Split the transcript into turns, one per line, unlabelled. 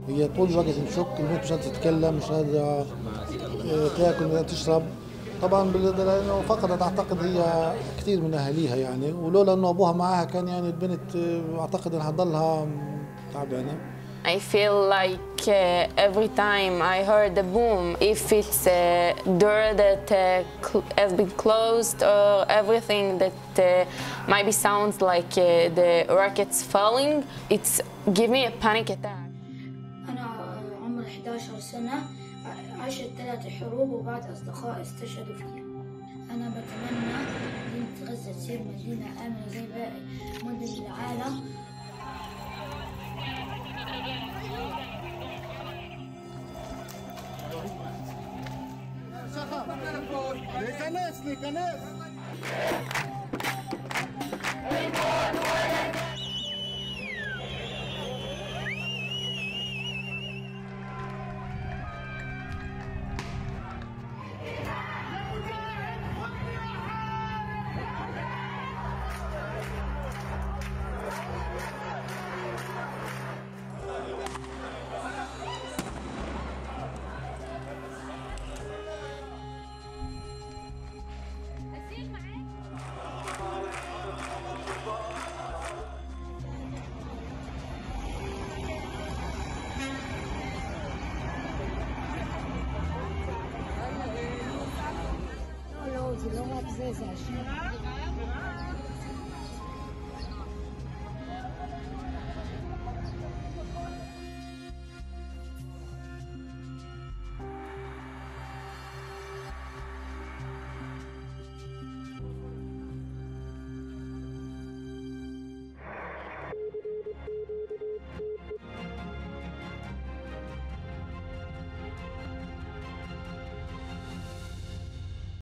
هي طول الوقت بتشك، البنت مش قادرة تتكلم، مش قادرة تاكل، مش قادرة تشرب. طبعا لانه فقدت اعتقد هي كثير من اهاليها يعني، ولولا انه ابوها معاها كان يعني البنت اعتقد انها تضلها تعبانه.
I feel like every time I heard the boom, if it's a door that has been closed or everything that maybe sounds like the rockets falling, it's give me a panic attack.
أنا عمري 11 سنة، عشت 3 حروب وبعد أصدقائي استشهدوا فيها. أنا بتمنى مدينة غزة تصير مدينة آمنة زي باقي مدن العالم.
这个我直接下去。